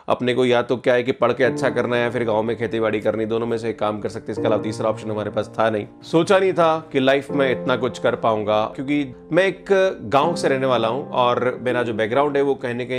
अपने को या तो क्या है कि पढ़ के अच्छा करना है या फिर गांव में खेती बाड़ी करनी, दोनों में से एक काम कर सकते हैं। इसके अलावा तीसरा ऑप्शन हमारे पास था नहीं। सोचा नहीं था कि लाइफ में इतना कुछ कर पाऊंगा, क्योंकि मैं एक गांव से रहने वाला हूं और मेरा जो बैकग्राउंड है वो कहीं ना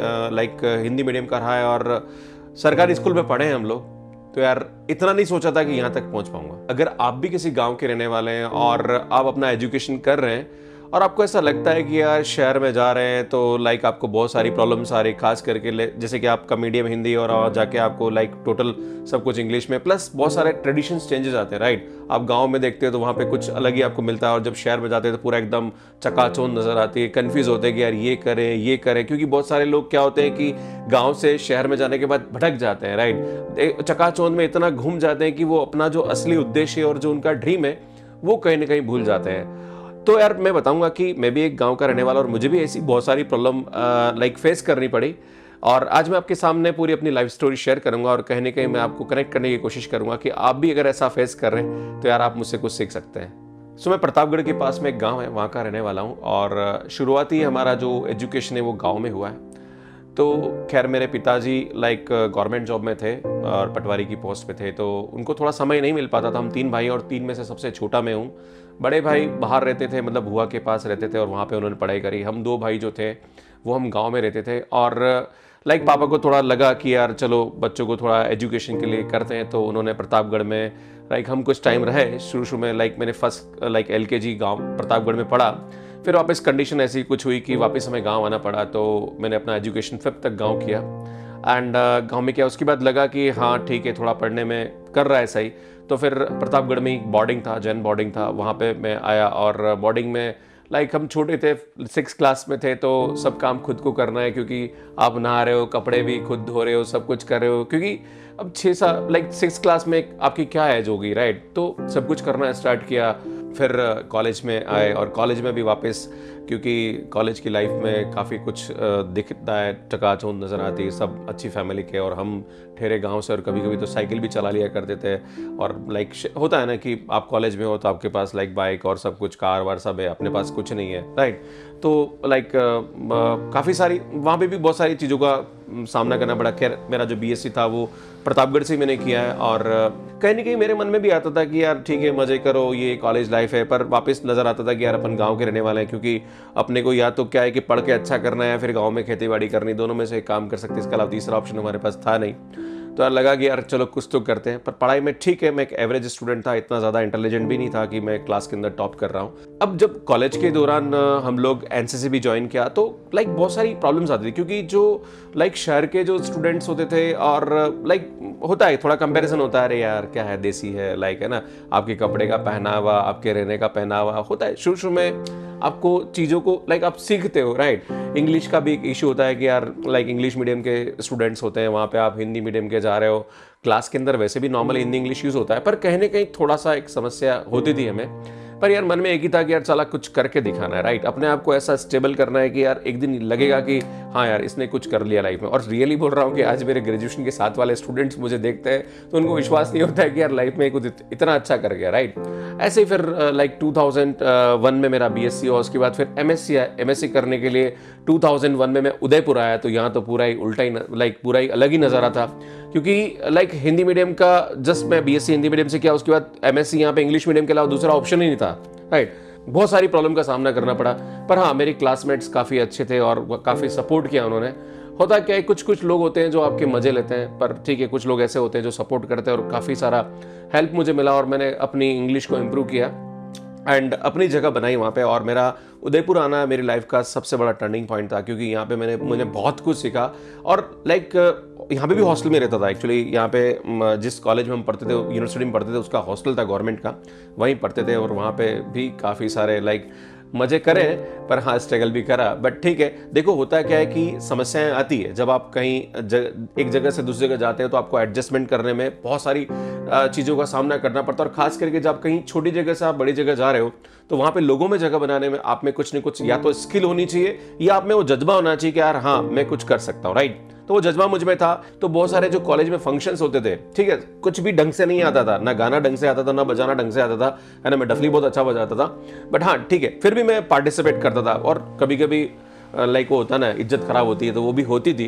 कहीं हिंदी मीडियम का रहा है और सरकारी स्कूल में पढ़े हैं हम लोग। तो यार इतना नहीं सोचा था कि यहाँ तक पहुंच पाऊंगा। अगर आप भी किसी गांव के रहने वाले हैं और आप अपना एजुकेशन कर रहे हैं और आपको ऐसा लगता है कि यार शहर में जा रहे हैं तो लाइक आपको बहुत सारी प्रॉब्लम्स आ रही, खास करके जैसे कि आपका मीडियम हिंदी और जाके आपको लाइक टोटल सब कुछ इंग्लिश में, प्लस बहुत सारे ट्रेडिशंस चेंजेस आते हैं, राइट। आप गांव में देखते हो तो वहाँ पे कुछ अलग ही आपको मिलता है और जब शहर में जाते हैं तो पूरा एकदम चकाचौंध नजर आती है। कन्फ्यूज होते हैं कि यार ये करें, क्योंकि बहुत सारे लोग क्या होते हैं कि गाँव से शहर में जाने के बाद भटक जाते हैं, राइट। चकाचौंध में इतना घूम जाते हैं कि वो अपना जो असली उद्देश्य और जो उनका ड्रीम है वो कहीं ना कहीं भूल जाते हैं। तो यार मैं बताऊंगा कि मैं भी एक गांव का रहने वाला और मुझे भी ऐसी बहुत सारी प्रॉब्लम लाइक फेस करनी पड़ी। और आज मैं आपके सामने पूरी अपनी लाइफ स्टोरी शेयर करूंगा और कहीं ना कहीं मैं आपको कनेक्ट करने की कोशिश करूंगा कि आप भी अगर ऐसा फेस कर रहे हैं तो यार आप मुझसे कुछ सीख सकते हैं। सो मैं प्रतापगढ़ के पास में एक गाँव है, वहाँ का रहने वाला हूँ और शुरुआती हमारा जो एजुकेशन है वो गाँव में हुआ है। तो खैर मेरे पिताजी लाइक गवर्नमेंट जॉब में थे और पटवारी की पोस्ट पे थे, तो उनको थोड़ा समय नहीं मिल पाता था। हम 3 भाई और 3 में से सबसे छोटा मैं हूँ। बड़े भाई बाहर रहते थे, मतलब बुआ के पास रहते थे और वहाँ पे उन्होंने पढ़ाई करी। हम 2 भाई जो थे वो हम गांव में रहते थे और लाइक पापा को थोड़ा लगा कि यार चलो बच्चों को थोड़ा एजुकेशन के लिए करते हैं, तो उन्होंने प्रतापगढ़ में लाइक हम कुछ टाइम रहे। शुरू में लाइक मैंने फर्स्ट लाइक LKG गाँव प्रतापगढ़ में पढ़ा। फिर वापस कंडीशन ऐसी कुछ हुई कि वापस हमें गांव आना पड़ा, तो मैंने अपना एजुकेशन 5th तक गांव किया। एंड गांव में किया, उसके बाद लगा कि हाँ ठीक है थोड़ा पढ़ने में कर रहा है सही। तो फिर प्रतापगढ़ में एक बोर्डिंग था, जैन बोर्डिंग था, वहाँ पे मैं आया और बोर्डिंग में लाइक हम छोटे थे, 6th क्लास में थे, तो सब काम खुद को करना है, क्योंकि आप नहा रहे हो, कपड़े भी खुद धो रहे हो, सब कुछ कर रहे हो, क्योंकि अब 6 साल लाइक 6th क्लास में आपकी क्या एज होगी, राइट। तो सब कुछ करना स्टार्ट किया। फिर कॉलेज में आए और कॉलेज में भी वापस, क्योंकि कॉलेज की लाइफ में काफ़ी कुछ दिखता है, चकाचौंध नज़र आती है, सब अच्छी फैमिली के और हम ठहरे गांव से और कभी कभी तो साइकिल भी चला लिया करते थे। और लाइक होता है ना कि आप कॉलेज में हो तो आपके पास लाइक बाइक और सब कुछ, कार वार सब है, अपने पास कुछ नहीं है, राइट। तो लाइक काफ़ी सारी वहाँ पे भी बहुत सारी चीज़ों का सामना करना पड़ा। खैर मेरा जो BSc था वो प्रतापगढ़ से मैंने किया है और कहीं ना कहीं मेरे मन में भी आता था कि यार ठीक है मजे करो, ये कॉलेज लाइफ है, पर वापस नजर आता था कि यार अपन गांव के रहने वाले हैं, क्योंकि अपने को या तो क्या है कि पढ़ के अच्छा करना है या फिर गांव में खेती बाड़ी करनी, दोनों में से एक काम कर सकते हैं। इसके अलावा तीसरा ऑप्शन हमारे पास था नहीं। तो यार लगा कि यार चलो कुछ तो करते हैं। पर पढ़ाई में ठीक है, मैं एक एवरेज स्टूडेंट था, इतना ज़्यादा इंटेलिजेंट भी नहीं था कि मैं क्लास के अंदर टॉप कर रहा हूँ। अब जब कॉलेज के दौरान हम लोग NCC भी ज्वाइन किया तो लाइक बहुत सारी प्रॉब्लम्स आती थी, क्योंकि जो लाइक शहर के जो स्टूडेंट्स होते थे और लाइक होता है थोड़ा कंपैरिजन होता है, अरे यार क्या है देसी है, लाइक है ना, आपके कपड़े का पहनावा, आपके रहने का पहनावा होता है। शुरू में आपको चीज़ों को लाइक आप सीखते हो, राइट। इंग्लिश का भी एक इशू होता है कि यार लाइक इंग्लिश मीडियम के स्टूडेंट्स होते हैं, वहाँ पे आप हिंदी मीडियम के जा रहे हो, क्लास के अंदर वैसे भी नॉर्मल हिंदी इंग्लिश यूज़ होता है, पर कहीं ना कहीं थोड़ा सा एक समस्या होती थी हमें। पर यार मन में एक ही था कि यार चला कुछ करके दिखाना है, राइट। अपने आप को ऐसा स्टेबल करना है कि यार एक दिन लगेगा कि हाँ यार इसने कुछ कर लिया लाइफ में। और रियली बोल रहा हूँ कि आज मेरे ग्रेजुएशन के साथ वाले स्टूडेंट्स मुझे देखते हैं तो उनको विश्वास नहीं होता है कि यार लाइफ में कुछ इतना अच्छा कर गया, राइट। ऐसे ही फिर लाइक 2001 में मेरा BSc हुआ, उसके बाद फिर MSc करने के लिए 2001 में मैं उदयपुर आया। तो यहाँ तो पूरा ही उल्टा ही लाइक पूरा ही अलग ही नज़ारा था, क्योंकि लाइक हिंदी मीडियम का जस्ट मैं BSc हिंदी मीडियम से किया, उसके बाद MSc यहाँ पे इंग्लिश मीडियम के अलावा दूसरा ऑप्शन ही नहीं था, राइट। बहुत सारी प्रॉब्लम का सामना करना पड़ा, पर हाँ मेरे क्लासमेट्स काफ़ी अच्छे थे और काफ़ी सपोर्ट किया उन्होंने। होता क्या है कुछ लोग होते हैं जो आपके मजे लेते हैं, पर ठीक है कुछ लोग ऐसे होते हैं जो सपोर्ट करते हैं और काफ़ी सारा हेल्प मुझे मिला और मैंने अपनी इंग्लिश को इम्प्रूव किया एंड अपनी जगह बनाई वहाँ पे। और मेरा उदयपुर आना मेरी लाइफ का सबसे बड़ा टर्निंग पॉइंट था, क्योंकि यहाँ पे मैंने बहुत कुछ सीखा। और लाइक यहाँ पे भी हॉस्टल में रहता था एक्चुअली। यहाँ पे जिस कॉलेज में हम पढ़ते थे, यूनिवर्सिटी में पढ़ते थे, उसका हॉस्टल था गवर्नमेंट का, वहीं पढ़ते थे और वहाँ पे भी काफ़ी सारे लाइक मजे करे, पर हाँ स्ट्रगल भी करा। बट ठीक है, देखो होता क्या है कि समस्याएं आती है जब आप कहीं एक जगह से दूसरी जगह जाते हैं, तो आपको एडजस्टमेंट करने में बहुत सारी चीज़ों का सामना करना पड़ता है। और खास करके जब कहीं छोटी जगह से आप बड़ी जगह जा रहे हो, तो वहाँ पे लोगों में जगह बनाने में आप में कुछ न कुछ या तो स्किल होनी चाहिए या आप में वो जज्बा होना चाहिए कि यार हाँ मैं कुछ कर सकता हूँ, राइट। तो वो जज्बा मुझ में था। तो बहुत सारे जो कॉलेज में फंक्शंस होते थे, ठीक है, कुछ भी ढंग से नहीं आता था, ना गाना ढंग से आता था, ना बजाना ढंग से आता था, है ना। मैं डफली बहुत अच्छा बजाता था, बट हाँ ठीक है, फिर भी मैं पार्टिसिपेट करता था। और कभी कभी लाइक वो होता ना, इज्जत खराब होती है तो वो भी होती थी।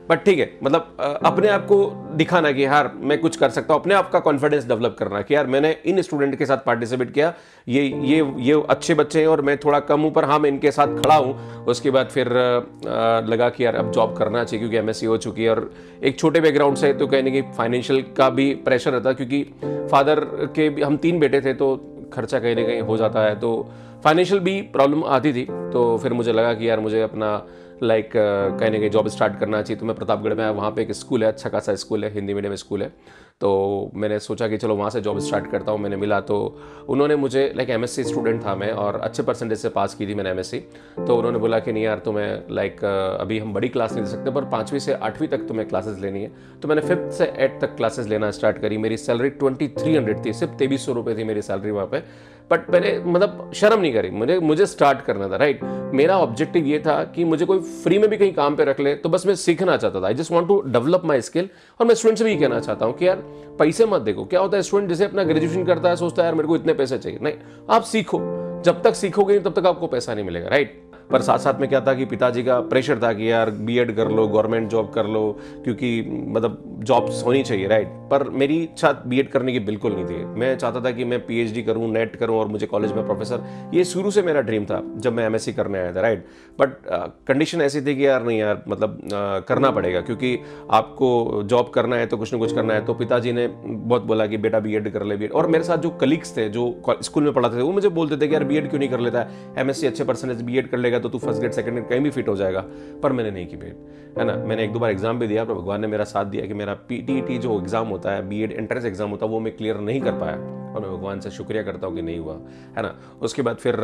बट ठीक है, मतलब अपने आप को दिखाना कि यार मैं कुछ कर सकता हूँ, अपने आप का कॉन्फिडेंस डेवलप करना कि यार मैंने इन स्टूडेंट के साथ पार्टिसिपेट किया, ये अच्छे बच्चे हैं और मैं थोड़ा कम हूँ, पर हाँ मैं इनके साथ खड़ा हूँ। उसके बाद फिर लगा कि यार अब जॉब करना चाहिए क्योंकि एमएससी हो चुकी है और एक छोटे बैकग्राउंड से, तो कहीं ना कहीं फाइनेंशियल का भी प्रेशर रहता, क्योंकि फादर के हम 3 बेटे थे तो खर्चा कहीं ना कहीं हो जाता है, तो फाइनेंशियल भी प्रॉब्लम आती थी। तो फिर मुझे लगा कि यार मुझे अपना कहीं ना कहीं जॉब स्टार्ट करना चाहिए। तो मैं प्रतापगढ़ में आया, वहाँ पे एक स्कूल है, अच्छा खासा स्कूल है, हिंदी मीडियम स्कूल है। तो मैंने सोचा कि चलो वहाँ से जॉब स्टार्ट करता हूँ। मैंने मिला तो उन्होंने मुझे एमएससी स्टूडेंट था मैं और अच्छे परसेंटेज से पास की थी मैंने एमएससी। तो उन्होंने बोला कि नहीं यार तुम्हें अभी हम बड़ी क्लास नहीं दे सकते, पर 5वीं से 8वीं तक तुम्हें क्लासेस लेनी है। तो मैंने 5th से 8th तक क्लासेस लेना स्टार्ट करी। मेरी सैलरी 2300 थी, सिर्फ 2300 रुपये थी मेरी सैलरी वहाँ पे। बट मैंने मतलब शर्म नहीं करी, मुझे स्टार्ट करना था, राइट। मेरा ऑब्जेक्टिव ये था कि मुझे कोई फ्री में भी कहीं काम पे रख ले, तो बस मैं सीखना चाहता था। I just want to develop my skill. और मैं स्टूडेंट से भी कहना चाहता हूँ कि यार पैसे मत देखो। क्या होता है, स्टूडेंट जैसे अपना ग्रेजुएशन करता है सोचता है यार मेरे को इतने पैसे चाहिए, नहीं, आप सीखो। जब तक सीखोगे तब तक आपको पैसा नहीं मिलेगा, राइट। पर साथ साथ में क्या था कि पिताजी का प्रेशर था कि यार बीएड कर लो, गवर्नमेंट जॉब कर लो, क्योंकि मतलब जॉब्स होनी चाहिए, राइट। पर मेरी इच्छा बीएड करने की बिल्कुल नहीं थी। मैं चाहता था कि मैं पीएचडी करूं, नेट करूं और मुझे कॉलेज में प्रोफेसर, ये शुरू से मेरा ड्रीम था जब मैं एमएससी करने आया था, राइट। बट कंडीशन ऐसी थी कि यार नहीं यार, मतलब करना पड़ेगा, क्योंकि आपको जॉब करना है तो कुछ ना कुछ करना है। तो पिताजी ने बहुत बोला कि बेटा बीएड कर ले, बीएड। और मेरे साथ जो कलीग्स थे जो स्कूल में पढ़ाते थे वो मुझे बोलते थे कि यार बीएड क्यों नहीं कर लेता है, एमएससी अच्छे परसेंटेज, बीएड कर लेगा तो तू फर्स्ट ग्रेड सेकंड ग्रेड कहीं भी फिट हो जाएगा। पर मैंने नहीं की बीएड, है ना। मैंने 1-2 बार एग्जाम भी दिया, पर भगवान ने मेरा साथ दिया कि मेरा पीटीईटी जो एग्जाम होता है, बीएड एंट्रेंस एग्जाम होता है, वो मैं क्लियर नहीं कर पाया। और मैं भगवान से शुक्रिया करता हूँ कि नहीं हुआ, है ना। उसके बाद फिर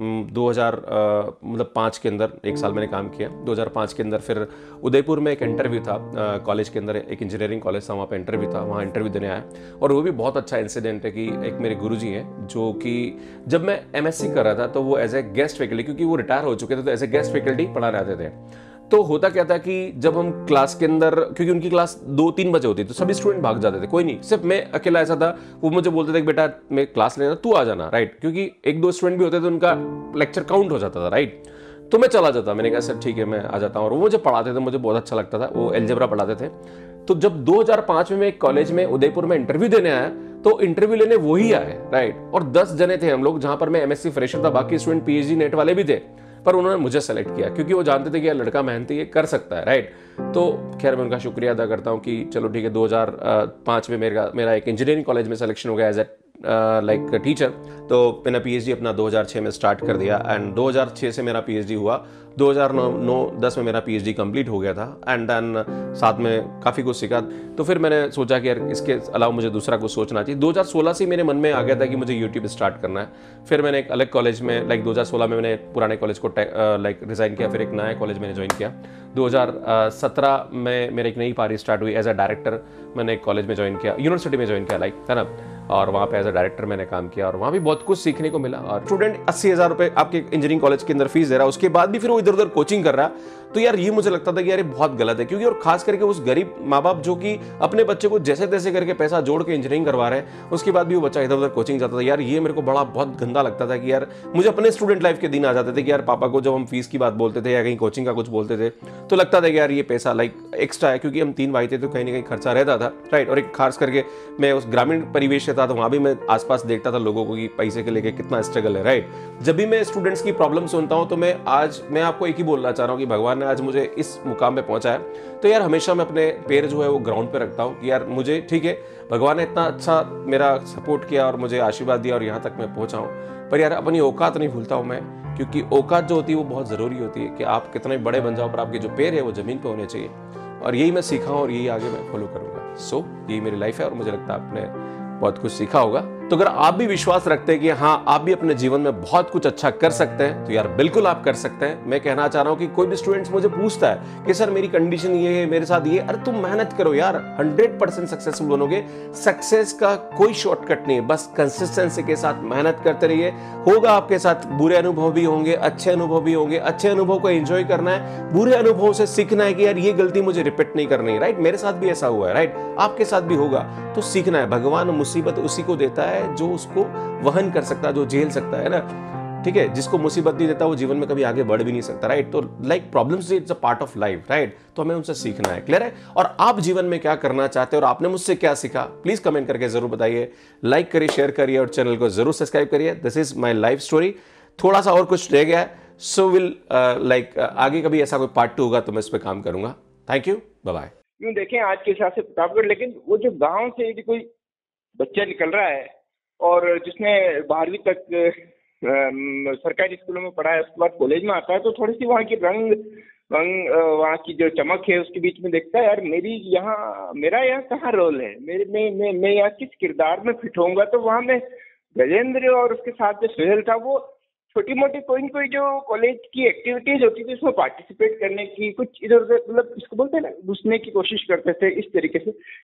2005 के अंदर 1 साल मैंने काम किया। 2005 के अंदर फिर उदयपुर में एक इंटरव्यू था, कॉलेज के अंदर एक इंजीनियरिंग कॉलेज था, वहाँ पे इंटरव्यू था, वहाँ इंटरव्यू देने आया। और वो भी बहुत अच्छा इंसिडेंट है कि एक मेरे गुरुजी हैं जो कि जब मैं एमएससी कर रहा था तो वो एज ए गेस्ट फैकल्टी, क्योंकि वो रिटायर हो चुके थे, तो एज ए गेस्ट फैकल्टी पढ़ाने आते थे। तो होता क्या था कि जब हम क्लास के अंदर, क्योंकि उनकी क्लास 2-3 बजे होती, तो सभी स्टूडेंट भाग जाते थे, कोई नहीं, सिर्फ मैं अकेला ऐसा था। वो मुझे बोलते थे कि बेटा मैं क्लास लेना, तू आ जाना, राइट, क्योंकि 1-2 स्टूडेंट भी होते थे, उनका लेक्चर काउंट हो जाता था, राइट। तो मैं चला जाता, मैंने कहा सर ठीक है मैं आ जाता हूँ। और वो मुझे पढ़ाते थे, मुझे बहुत अच्छा लगता था, वो अलजेब्रा पढ़ाते थे। तो जब 2005 में मैं एक कॉलेज में उदयपुर में इंटरव्यू देने आया, तो इंटरव्यू लेने वही आए, राइट। और 10 जने थे हम लोग, जहां पर मैं एमएससी फ्रेशर था, बाकी स्टूडेंट पीएचडी नेट वाले भी थे। पर उन्होंने मुझे सेलेक्ट किया क्योंकि वो जानते थे कि यार लड़का मेहनती है, कर सकता है, राइट। तो खैर मैं उनका शुक्रिया अदा करता हूँ कि चलो ठीक है। 2005 में मेरा एक इंजीनियरिंग कॉलेज में सिलेक्शन हो गया एज ए टीचर। तो मैंने पीएचडी अपना 2006 में स्टार्ट कर दिया एंड 2006 से मेरा पीएचडी हुआ। 2009-10 में मेरा पीएचडी कंप्लीट हो गया था एंड देन साथ में काफ़ी कुछ सीखा। तो फिर मैंने सोचा कि यार इसके अलावा मुझे दूसरा कुछ सोचना चाहिए। 2016 से मेरे मन में आ गया था कि मुझे यूट्यूब स्टार्ट करना है। फिर मैंने एक अलग कॉलेज में 2016 में मैंने पुराने कॉलेज को रिज़ाइन किया, फिर एक नया कॉलेज मैंने ज्वाइन किया। 2017 में मेरी एक नई पारी स्टार्ट हुई एज अ डायरेक्टर। मैंने एक कॉलेज में ज्वाइन किया, यूनिवर्सिटी में ज्वाइन किया, है ना। और वहाँ पे एज अ डायरेक्टर मैंने काम किया और वहाँ भी बहुत कुछ सीखने को मिला। और स्टूडेंट 80,000 रुपये आपके इंजीनियरिंग कॉलेज के अंदर फीस दे रहा है, उसके बाद भी फिर वो इधर उधर कोचिंग कर रहा है। तो यार ये मुझे लगता था कि यार ये बहुत गलत है, क्योंकि और खास करके उस गरीब माँ बाप जो कि अपने बच्चे को जैसे तैसे करके पैसा जोड़ के इंजीनियरिंग करवा रहे हैं, उसके बाद भी वो बच्चा इधर उधर कोचिंग जाता था। यार ये मेरे को बहुत गंदा लगता था कि यार मुझे अपने स्टूडेंट लाइफ के दिन आ जाते थे कि यार पापा को जब हम फीस की बात बोलते थे या कहीं कोचिंग का कुछ बोलते थे तो लगता था कि यार ये पैसा एक्स्ट्रा है, क्योंकि हम 3 भाई थे तो कहीं ना कहीं खर्चा रहता था, राइट। और एक खास करके मैं उस ग्रामीण परिवेश से था, तो वहाँ भी मैं आसपास देखता था लोगों को कि पैसे के लेके कितना स्ट्रगल है, राइट। जब भी मैं स्टूडेंट्स की प्रॉब्लम सुनता हूँ तो मैं आपको एक ही बोलना चाह रहा हूँ कि भगवान ने आज मुझे इस मुकाम पे पहुंचा है। तो यार हमेशा मैं अपने पैर जो है वो ग्राउंड पे रखता हूँ कि यार मुझे ठीक है, भगवान ने इतना अच्छा मेरा सपोर्ट किया और मुझे आशीर्वाद दिया और यहाँ तक मैं पहुंचा हूँ। पर यार अपनी औकात नहीं भूलता हूँ मैं, क्योंकि औकात जो होती है वो बहुत जरूरी होती है कि आप कितने बड़े बन जाओ पर आपके जो पैर है वो जमीन पे होने चाहिए। और यही मैं सीखा हूँ और यही आगे मैं फॉलो करूंगा। सो यही मेरी लाइफ है और मुझे लगता है आपने बहुत कुछ सीखा होगा। तो अगर आप भी विश्वास रखते हैं कि हाँ आप भी अपने जीवन में बहुत कुछ अच्छा कर सकते हैं, तो यार बिल्कुल आप कर सकते हैं। मैं कहना चाह रहा हूं कि कोई भी स्टूडेंट्स मुझे पूछता है कि सर मेरी कंडीशन ये है, मेरे साथ ये, अरे तुम मेहनत करो यार, 100% सक्सेसफुल बनोगे। सक्सेस का कोई शॉर्टकट नहीं है, बस कंसिस्टेंसी के साथ मेहनत करते रहिए। होगा आपके साथ बुरे अनुभव भी होंगे, अच्छे अनुभव भी होंगे। अच्छे अनुभव को एंजॉय करना है, बुरे अनुभव से सीखना है कि यार ये गलती मुझे रिपीट नहीं करनी है, राइट। मेरे साथ भी ऐसा हुआ है, राइट, आपके साथ भी होगा। तो सीखना है। भगवान मुसीबत उसी को देता है जो उसको वहन कर सकता है, जो झेल सकता है ना। ठीक है, जिसको मुसीबत नहीं देता वो जीवन में कभी आगे बढ़ भी नहीं सकता, राइट? तो like problems it's a part of life, right? तो हमें उनसे सीखना है, क्लियर है? और आप जीवन में क्या करना चाहते हैं और आपने मुझसे क्या सीखा, प्लीज कमेंट करके जरूर बताइए। लाइक करिए, शेयर करिए और चैनल को जरूर सब्सक्राइब करिए। This is my life story. थोड़ा सा और कुछ रह गया है, सो विल लाइक आगे कभी ऐसा कोई पार्ट 2 होगा तो मैं इस पर काम करूंगा। Thank you, bye bye. यूँ देखें आज के हिसाब से प्रतापगढ़, लेकिन वो जो गांव से यदि कोई बच्चा निकल रहा है और जिसने 12वीं तक सरकारी स्कूलों में पढ़ा है, उसके बाद कॉलेज में आता है, तो थोड़ी सी वहाँ की रंग वहाँ की जो चमक है उसके बीच में देखता है, यार मेरा यहाँ कहाँ रोल है, मेरे मैं यहाँ किस किरदार में फिट होऊंगा। तो वहाँ में गजेंद्र और उसके साथ जो सुहेल था, वो छोटी मोटी कोई न कोई जो कॉलेज की एक्टिविटीज होती थी उसमें पार्टिसिपेट करने की, कुछ इधर उधर मतलब इसको बोलते हैं ना, घुसने की कोशिश करते थे इस तरीके से।